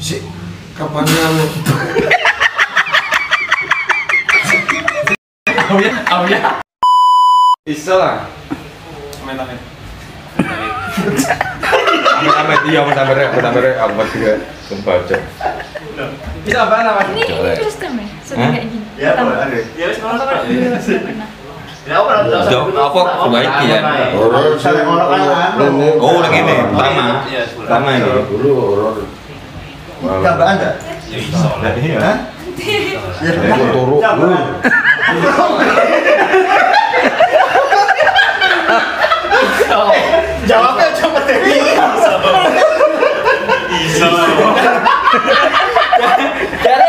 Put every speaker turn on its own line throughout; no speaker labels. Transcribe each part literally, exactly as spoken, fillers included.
Si kapan kamu?
Oh ya, oh ya.
Bisa lah.
Amin amin.
Amin amin iya amin amin amin amin amin juga membaca.
Bisa apa namanya?
Ini ini terus temen, sudah kayak gini.
Ya, boleh ada.
Ya wis ngono
Kalau dulu sudah pernah.
Ya, apa
Jawab apa perbaiki ya?
Horor sare ono kan.
Oh lagi ini pertama.
Iya,
Pertama ini.
Dulu horor. Gambaran enggak?
Ya iso lah.
Hah?
Ya turu.
Jawabnya cepet deh.
Iso. Iso.
Jadi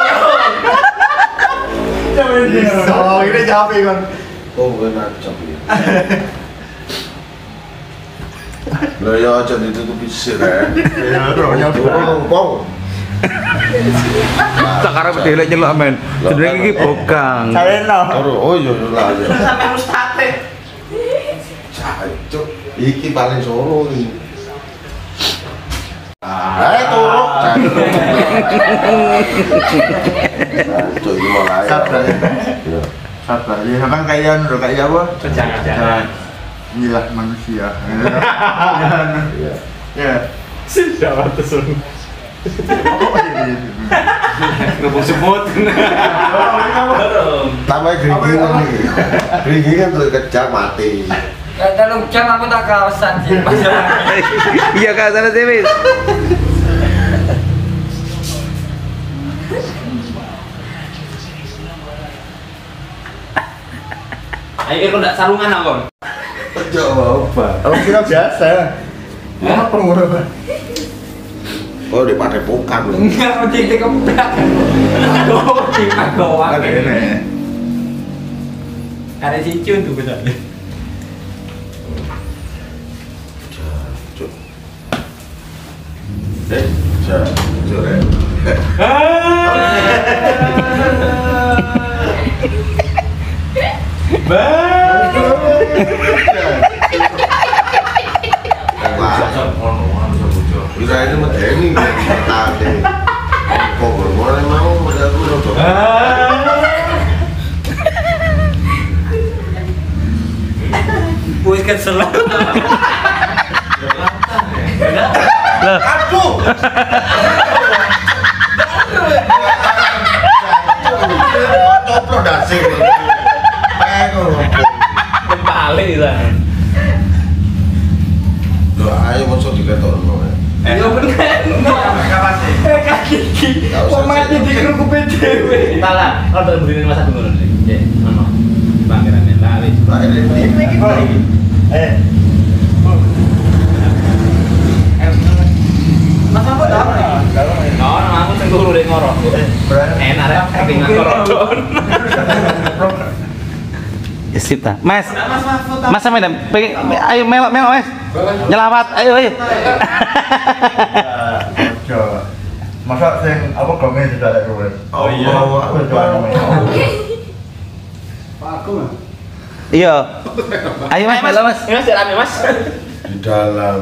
oh, ini jawab kan.
Oh bukan acap ya. Lah ya aja ditutupi sih ya.
Ya, rohnya
Pong.
Sekarang delek nyelok men. Sedeng iki bokang.
Sareno.
Oh iya iya lah. ya.
Sampai mustate.
Cacuk. Iki paling Solo iki.
Ah, turu.
Cacuk iki mulai.
Sabar.
Ya.
Sabar. Ya, sampean kayak anu kayak apa?
Jangan jangan.
Inilah manusia.
Iya.
Ya.
Sudah batas.
Ngomong sebut.
Tambah geringingan nih. Geringingan tuh kejam mati.
Dalam jam aku tak kawasan sih.
Iya Kak, sana sih, Wis.
Ayo kok ndak sarungan apa?
Coba.
Oh, kira biasa. Apa pengurus?
Oh, di padepokan loh.
Enggak mau jadi keprak. Aduh, di doang.
Ada ini.
Ada cicun tuh benar.
Cacuk. Eh, cacuk ya. Bisa ini medeni tadi. Kok mulai mau modal dulu dong.
Wis kesel.
Lah,
Aduh. Coplok dasing. Pengen
Balik di sana.
Loh, ayo masuk diketokno.
Ya bener.
kapan sih?
Eh kaki iki. Kok mati di kerupuk dhewe.
Salah, kalau berdiri masa dulu nih. Ya, ono. Pangeran lali.
Lah ini
Eh.
Mas apa tahu nih?
No, no, aku cengkuru deh ngorok. Enak ya, tapi ngorok.
ya sip ta. Mas. Mas sama Dam, pengen ayo melok melok Mas. Nyelawat, ayo ayo.
Ojo. Masa sing apa komen tidak ada kowe?
Oh iya.
Aku coba.
Iya. Ayo Mas, melok Mas.
Ini Mas, rame Mas.
Di dalam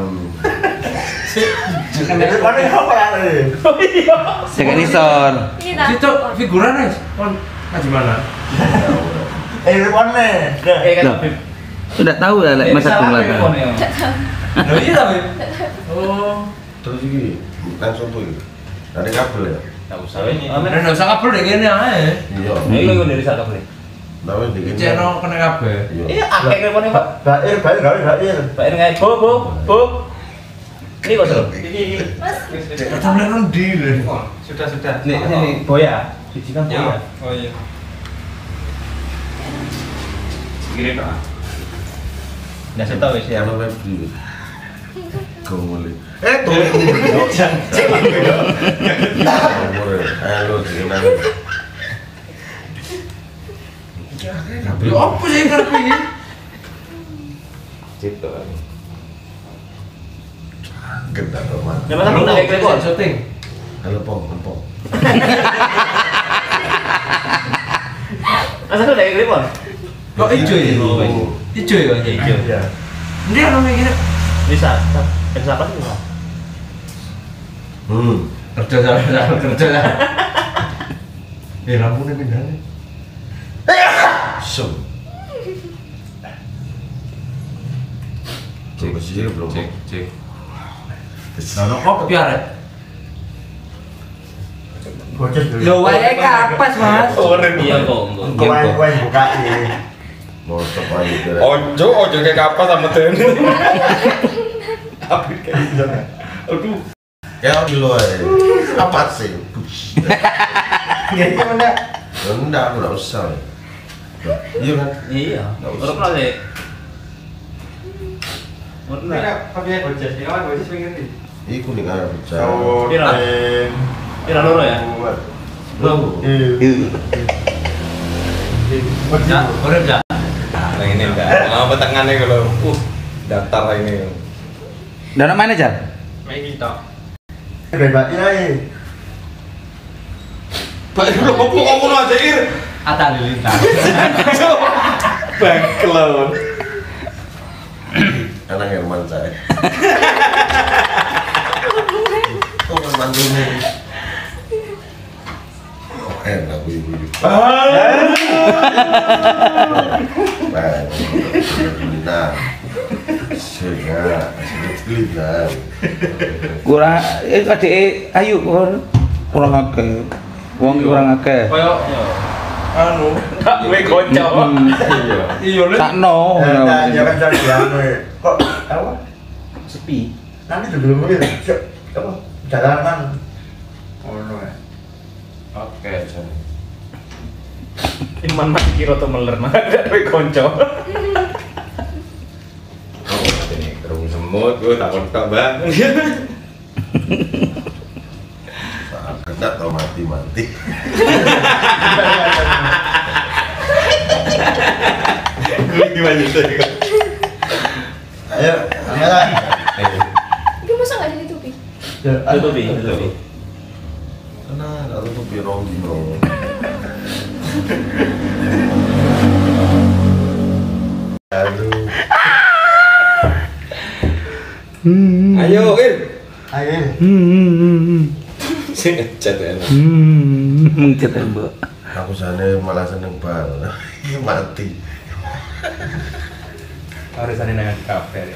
Ini mana apa ya tadi?
Oh iya.
Jangan isor.
Situ figuran guys. Kon gimana?
Eh, ini mana?
Eh kan.
Loh. Sudah tahu lah lek Mas Agung Lata.
Loh iya tapi. Oh.
terus ini langsung tuh ini. Ada kabel ya?
Enggak usah ini.
Ora usah kabel dek kene ae.
Iya.
Ini kok dari sana boleh.
Namanya dikit.
Ceno kena kabel.
Iya.
Iya, akeh telepone, Pak.
Bair, bair, bair, bair.
Pak ini ngai, Bu, Bu, Bu. Ini kok, Bro? Ini.
Sampai rendi deh.
Sudah sudah.
Nih, ini boya. Biji kan boya.
Oh iya.
Kirim, Pak. Nggak saya tahu wis ya.
Kalau web dulu. Kau boleh. Eh tuh. Halo, gimana?
Yo apa sih karep iki?
Cipta. Genda teman.
Ya masa aku kayak klepon.
Syuting.
Halo pong, pong.
Masa aku kayak klepon.
Kok ijo ya? Ijo ya ini.
Ijo.
Iya.
Dia ono mikir
Bisa. Bisa apa sih?
Hmm.
Kerja sama kerja lah. Eh lampunya pindah nih.
Sem. Cek sih belum.
Cek cek. Nah, kopi arek.
Bocah dulu.
Lo wae kapas, Mas.
Iya kok.
Kau yang kau yang buka ini.
Mau coba itu.
Ojo ojo kayak kapas sama ten. Tapi kayak gitu. Aduh.
Ya dulu aja. Apa sih?
Ya gimana?
Enggak, enggak usah. Iya kan?
Iya. Urut lah deh. Urut lah.
Tapi ya bocah, ya kan bocah pengen nih.
Iku nih kan pecah.
Pira? Pira loro ya?
Belum.
Ya, urut ya.
Nah ini enggak. Mau petangannya kalau uh daftar ini.
Dana mana Jar?
Main kita.
Bebatin aja.
Pak lu opo ngomong aja Ir.
Ata Lilintar.
Bangkelon.
Anak Herman saya. Oh, Herman dulu. Oh, enak gue ibu. Nah, sehingga sedikit lah.
Kurang eh adik ayu kurang kurang akeh. Wong kurang akeh.
Kayak anu, tak gue kocok. Iya. Iya lu.
Sakno.
Nah, jangan cari anu. Kok apa?
Sepi.
Nanti dulu dulu. Apa? Jalanan. Oh no.
Oke, jadi.
Iman mati kira tuh meler mah ada gue konco.
Oh, ini kerung semut, gue takut tak bang.
Saat kena tau mati-mati.
Gue gimana sih?
Ayo, angkat.
Itu masa nggak ditutupi?
Tutupi, tutupi.
Kena, kalau tuh birong birong. Aduh.
Ayo, Ir.
Ayo.
Hmm.
Sing ngecat ya.
Hmm. Mungkin Mbak.
Aku sana malah seneng banget. Mati.
Harus ada nang kafe.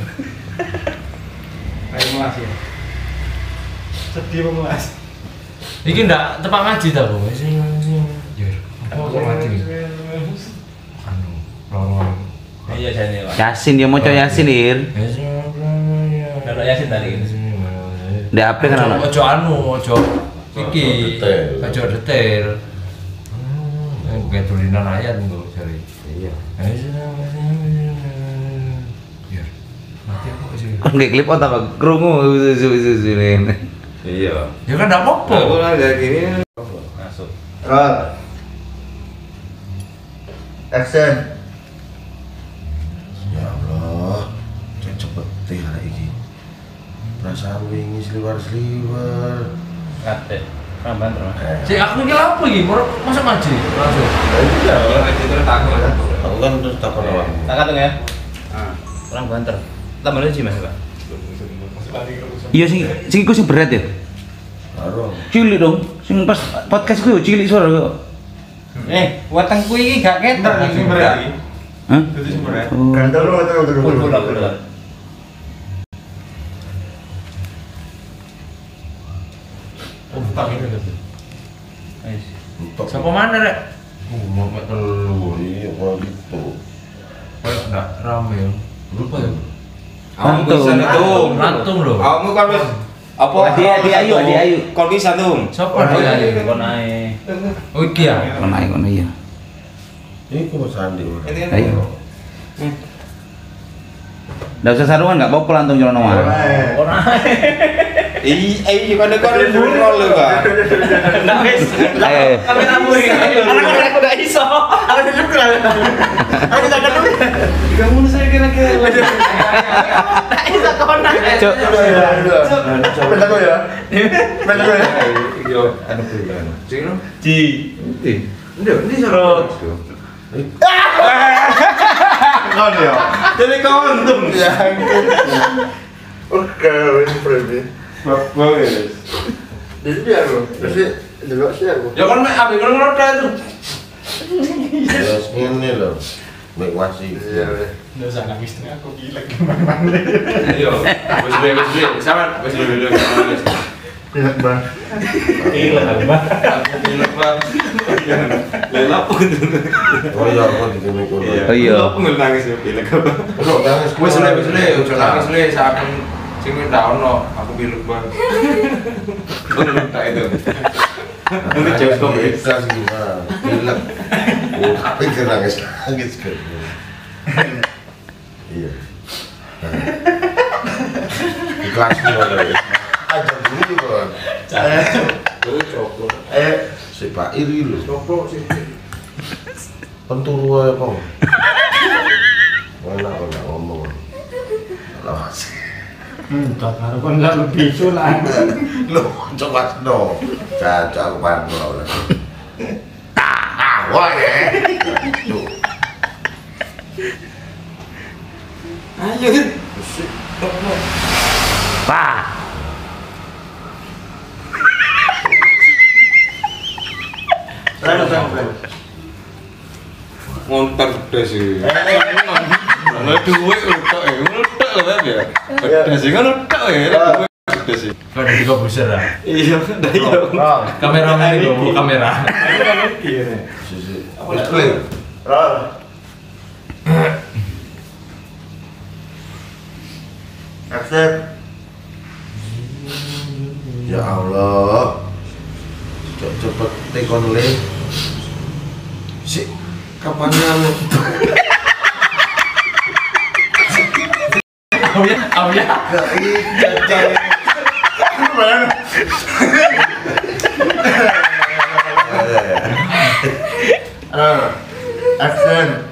Ayo Mas ya. Sedih Bang Mas.
Iki ndak tepak ngaji ta, Bu? Sing sing. Yo. Apa kok ngaji? Anu, lorong.
Iya jane Pak.
Yasin dia mau coba Yasin Ir.
Kalau Yasin tadi.
Ndak apa kan anak.
Ojo anu, ojo iki.
Detail.
Ojo detail. Hmm, kayak tulisan ayat lho jare.
Iya.
Biar mati aku sih.
Nggak klip out apa krungu susu-susu ini.
Iya. Ya kan enggak apa-apa. Aku lah kayak gini.
Masuk.
Roll. Action.
Ya Allah, cek cepet teh hari ini. Perasaan wingi seliwar-seliwar.
Kate. Ramban terus.
Si aku ini apa iki? Masa ngaji? Langsung.
Iya.
Ngaji terus takut.
Aku kan terus takut awak.
Tak katung ya. Ah. Orang banter. Tambah lagi Mas Pak.
Iya sing sing iku sing berat ya.
Baru.
Cilik dong. Sing pas podcast ku cilik suara kok.
Eh, wetengku iki gak ketok iki berat iki.
Hah?
Itu sih berat.
Oh.
Ganteng lu, ganteng lu.
Full full full.
Oh, tak ini gitu.
Wis.
Untuk.
Siapa mana, Rek?
Oh, mau telu. Iya, kalau gitu.
Kayak enggak rame ya. Lupa ya.
Lantung.
bisa itu. Lantung loh.
Kamu kan wis apa?
Adi Adi Ayu Adi Ayu.
Kon bisa tuh.
Siapa dia?
Kon ae.
Oh, iki ya.
Kono ae kono iya.
Ini kok sandi.
Ayo. Nggak usah sarungan nggak apa-apa lantung jalan nomor.
Kon ae.
Ih, eh kan kon burol lho, Pak.
Nah wis.
Ayo.
Kameramu iki. Anak aku udah iso. Aku juga. Aku tak ketemu. Kamu saya kira-kira. Tak iso kon ae.
Cuk.
Bentar lu ya. Bentar lu ya.
Yo, anu bulan. Cino.
Ji.
Eh, ndak, ini sarot.
Kon ya.
Jadi kau untung.
Ya ampun. Oke, ini berarti.
Bagus.
Jadi dia aku, terus delok sih aku.
Ya kan mek ambil ngono itu.
Ya ngene lho. Mek wasi.
Iya, weh.
Nggak usah nangis nih aku gila gimana.
Iya, wis wis wis sama wis wis wis.
Pilek bang.
Gila bang.
Aku bilang bang, lelap gitu.
Oh iya, aku di sini kono.
Oh iya.
Aku nggak nangis ya pilek apa?
Ono nangis.
Wis le wis le, ojo nangis le saken sing wis ndak ono, aku bilang bang. Ngono tak itu. Mungkin jauh kok
bisa sih, Bang. Pilek. Oh, tapi kira nangis nangis kan. Iya. Di kelas gimana ya? Aja dulu kan.
Terus coplok.
Eh,
Si Pak Iri lho.
Coplok sih.
Penturu ae, Bang. Mana orang ngomong. Lawas.
Hmm, tak harus kan nggak lebih sulah.
Loh, coba no. Caca aku pantau lah. Ah, wah ya. Tuh.
Ayo.
Pak.
saya saya saya.
Ngontar pedes sih. Lah duit utek ya, utek lah Beb ya. Pedes sih kan utek ya, duit pedes sih.
Kau ada tiga buser lah.
Iya, dah iya.
Roll,
Kamera mana nih bawa kamera?
Aku kan ngerti ya.
Sisi. Wis clear.
roll. Action.
Ya Allah. Cok cepet tekon le. Si kapan anu?
Au ya, au ya.
Gak iya.
Roll. Action.